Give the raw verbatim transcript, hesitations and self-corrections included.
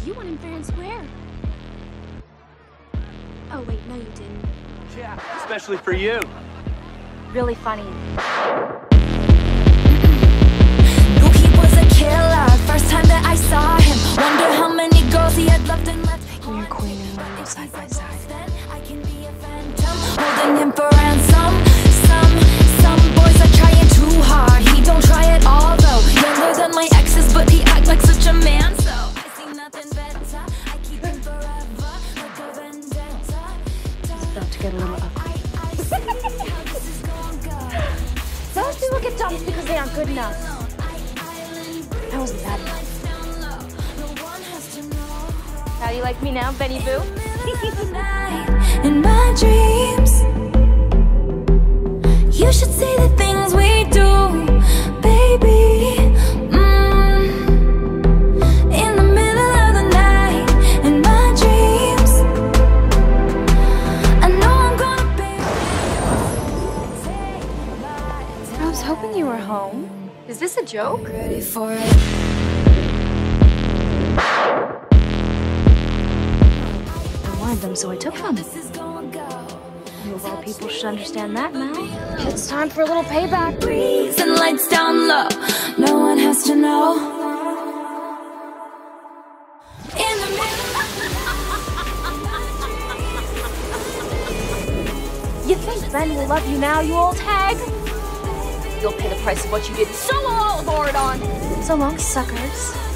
You won in fair and square. Oh wait, no you didn't. Yeah, especially for you. Really funny. Knew he was a killer, first time that I saw him. Wonder how many girls he had loved and left. We're queen and royal side by side. I can be a phantom, holding him for ransom. Some, some boys are trying too hard. He don't try at all though. Younger than my exes, but he act like such a man. So I see nothing better. I keep him forever, like a vendetta. It's about to get a little ugly. Most people get dumped because they aren't good enough. I wasn't bad enough. How do you like me now, Benny Boo? In my dreams, you should see the things we do, baby. Mm. In the middle of the night, in my dreams, I know I'm gonna be. I was hoping you were home. Is this a joke? Ready for it. I wanted them, so I took them. You of all people should understand that now. It's time for a little payback. Breeze and lights down low. No one has to know. In the You think Ben will love you now, you old hag? You'll pay the price of what you did so all aboard on. So long, suckers.